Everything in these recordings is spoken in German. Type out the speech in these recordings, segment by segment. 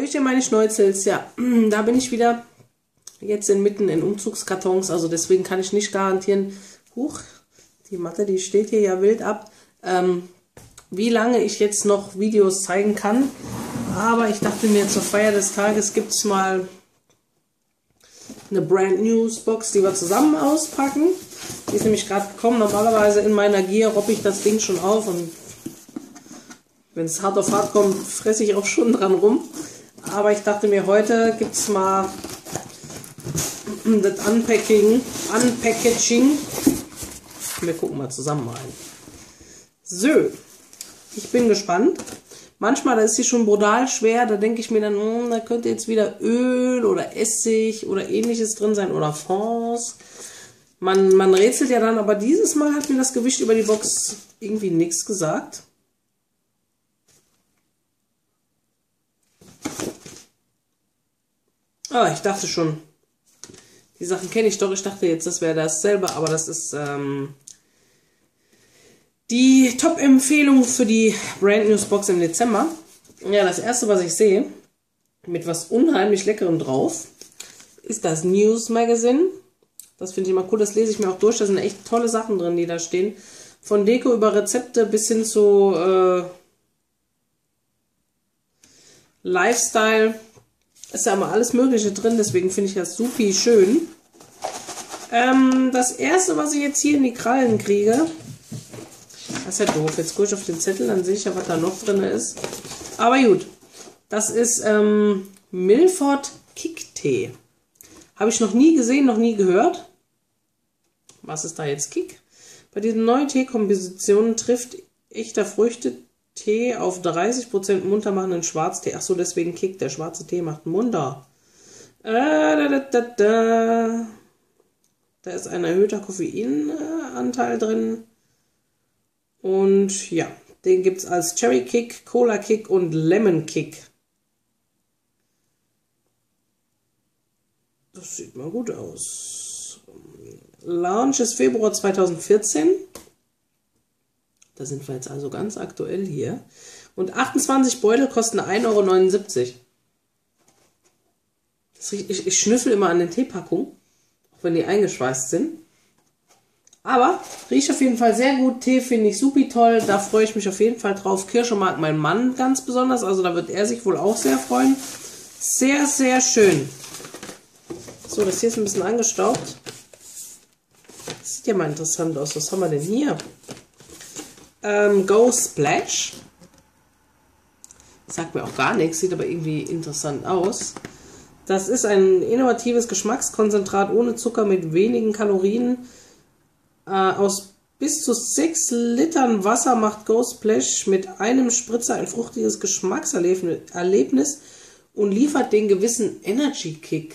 Hallöchen, meine Schneuzels. Ja, da bin ich wieder jetzt inmitten in Umzugskartons, also deswegen kann ich nicht garantieren, huch, die Matte, die steht hier ja wild ab, wie lange ich jetzt noch Videos zeigen kann. Aber ich dachte mir, zur Feier des Tages gibt es mal eine Brand News Box, die wir zusammen auspacken. Die ist nämlich gerade gekommen. Normalerweise in meiner Gier robbe ich das Ding schon auf und wenn es hart auf hart kommt, fresse ich auch schon dran rum. Aber ich dachte mir, heute gibt es mal das Unpackaging. Wir gucken mal zusammen rein. So, ich bin gespannt. Manchmal da ist sie schon brutal schwer, da denke ich mir dann, da könnte jetzt wieder Öl oder Essig oder ähnliches drin sein oder Fonds. Man rätselt ja dann, aber dieses Mal hat mir das Gewicht über die Box irgendwie nichts gesagt. Ah, ich dachte schon, die Sachen kenne ich doch. Ich dachte jetzt, das wäre dasselbe, aber das ist die Top-Empfehlung für die Brand News Box im Dezember. Ja, das erste, was ich sehe, mit was unheimlich Leckerem drauf, ist das News Magazine. Das finde ich immer cool, das lese ich mir auch durch. Da sind echt tolle Sachen drin, die da stehen. Von Deko über Rezepte bis hin zu Lifestyle. Ist ja immer alles Mögliche drin, deswegen finde ich das super schön. Das erste, was ich jetzt hier in die Krallen kriege, das ist ja doof. Jetzt gucke ich auf den Zettel, dann sehe ich ja, was da noch drin ist. Aber gut, das ist Milford Kick-Tee. Habe ich noch nie gesehen, noch nie gehört. Was ist da jetzt Kick? Bei diesen neuen Teekompositionen trifft echter Früchtetee auf 30% munter machenden Schwarztee. Achso, deswegen Kick. Der schwarze Tee macht munter. Da ist ein erhöhter Koffeinanteil drin. Und ja, den gibt es als Cherry Kick, Cola Kick und Lemon Kick. Das sieht mal gut aus. Launch ist Februar 2014. Da sind wir jetzt also ganz aktuell hier. Und 28 Beutel kosten 1,79 €. Ich schnüffel immer an den Teepackungen, auch wenn die eingeschweißt sind. Aber riecht auf jeden Fall sehr gut. Tee finde ich super toll. Da freue ich mich auf jeden Fall drauf. Kirsche mag mein Mann ganz besonders. Also da wird er sich wohl auch sehr freuen. Sehr, sehr schön. So, das hier ist ein bisschen angestaubt. Das sieht ja mal interessant aus. Was haben wir denn hier? Go Splash. Sagt mir auch gar nichts. Sieht aber irgendwie interessant aus. Das ist ein innovatives Geschmackskonzentrat ohne Zucker mit wenigen Kalorien. Aus bis zu 6 Litern Wasser macht Go Splash mit einem Spritzer ein fruchtiges Geschmackserlebnis und liefert den gewissen Energy Kick.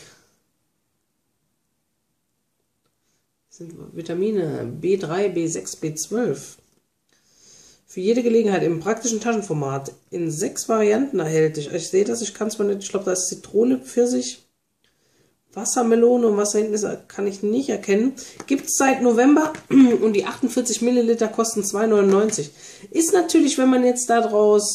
Das sind Vitamine B3, B6, B12. Für jede Gelegenheit im praktischen Taschenformat in 6 Varianten erhältlich. Ich sehe das, ich kann es mal nicht, ich glaube, da ist Zitrone, Pfirsich, Wassermelone und was da hinten ist, kann ich nicht erkennen. Gibt es seit November und die 48 Milliliter kosten 2,99 €. Ist natürlich, wenn man jetzt daraus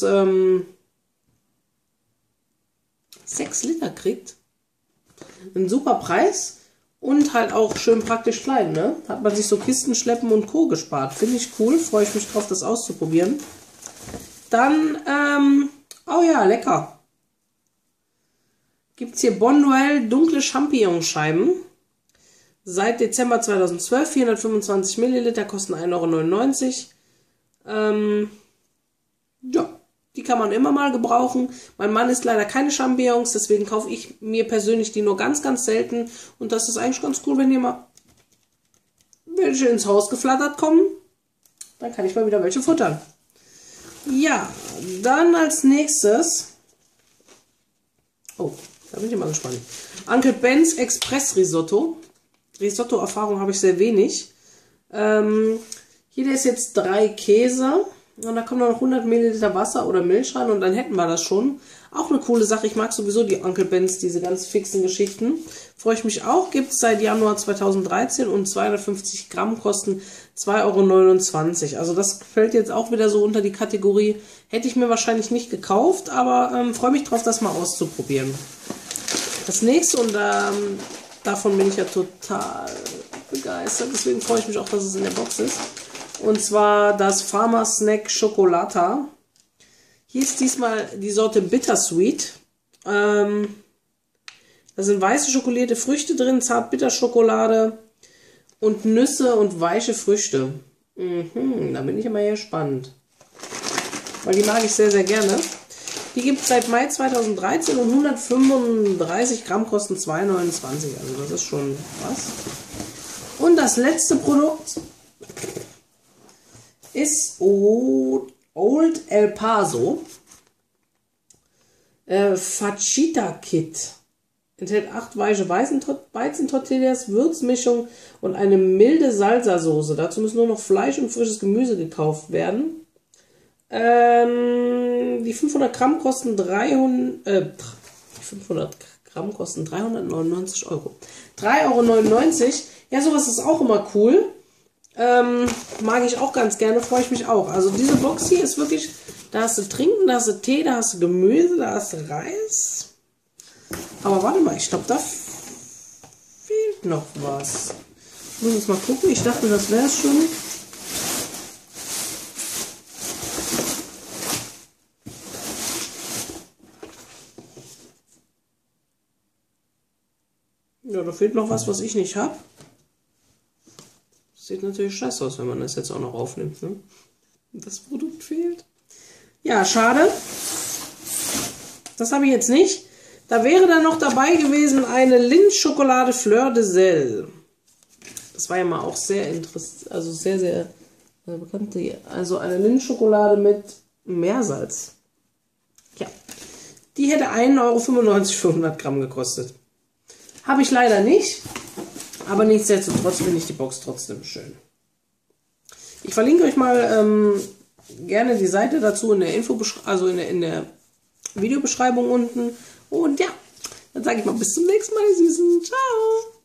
6 Liter kriegt, ein super Preis und halt auch schön praktisch klein, ne? Hat man sich so Kisten schleppen und Co. gespart. Finde ich cool, freue ich mich drauf, das auszuprobieren. Dann, oh ja, lecker. Gibt es hier Bonduelle dunkle Champignonscheiben. Seit Dezember 2012, 425 Milliliter, kosten 1,99 €. Ja, die kann man immer mal gebrauchen. Mein Mann isst leider keine Champignons, deswegen kaufe ich mir persönlich die nur ganz, ganz selten. Und das ist eigentlich ganz cool, wenn hier mal welche ins Haus geflattert kommen. Dann kann ich mal wieder welche futtern. Ja, dann als nächstes... Oh, da bin ich mal gespannt. Uncle Ben's Express Risotto. Risotto-Erfahrung habe ich sehr wenig. Hier ist jetzt 3 Käse. Und da kommen noch 100 Milliliter Wasser oder Milch rein und dann hätten wir das schon. Auch eine coole Sache. Ich mag sowieso die Uncle Ben's, diese ganz fixen Geschichten. Freue ich mich auch. Gibt es seit Januar 2013 und 250 Gramm kosten 2,29 €. Also das fällt jetzt auch wieder so unter die Kategorie. Hätte ich mir wahrscheinlich nicht gekauft, aber freue mich drauf, das mal auszuprobieren. Das nächste, und davon bin ich ja total begeistert. Deswegen freue ich mich auch, dass es in der Box ist. Und zwar das Farmer Snack Chocolata. Hier ist diesmal die Sorte Bittersweet. Da sind weiße schokolierte Früchte drin, Zartbitterschokolade und Nüsse und weiche Früchte. Da bin ich immer gespannt. Weil die mag ich sehr, sehr gerne. Die gibt es seit Mai 2013 und 135 Gramm kosten 2,29 €. Also das ist schon was. Und das letzte Produkt ist Old El Paso Fajita Kit. Enthält 8 weiche Weizentortillas, Würzmischung und eine milde Salsa-Soße. Dazu müssen nur noch Fleisch und frisches Gemüse gekauft werden. Die 500 Gramm kosten 399 €. 3,99 €. Ja, sowas ist auch immer cool. Mag ich auch ganz gerne, freue ich mich auch. Also diese Box hier ist wirklich, da hast du Trinken, da hast du Tee, da hast du Gemüse, da hast du Reis. Aber warte mal, ich glaube, da fehlt noch was. Ich muss jetzt mal gucken, ich dachte, das wäre es schon. Ja, da fehlt noch was, was ich nicht habe. Sieht natürlich scheiße aus, wenn man das jetzt auch noch aufnimmt, ne? Das Produkt fehlt. Ja, schade. Das habe ich jetzt nicht. Da wäre dann noch dabei gewesen eine Lindt-Schokolade Fleur de Sel. Das war ja mal auch sehr interessant, also sehr, sehr bekannt. Also eine Lindt-Schokolade mit Meersalz. Ja, die hätte 1,95 € für 100 Gramm gekostet. Habe ich leider nicht. Aber nichtsdestotrotz finde ich die Box trotzdem schön. Ich verlinke euch mal gerne die Seite dazu in der also in der Videobeschreibung unten. Und ja, dann sage ich mal bis zum nächsten Mal, ihr Süßen. Ciao!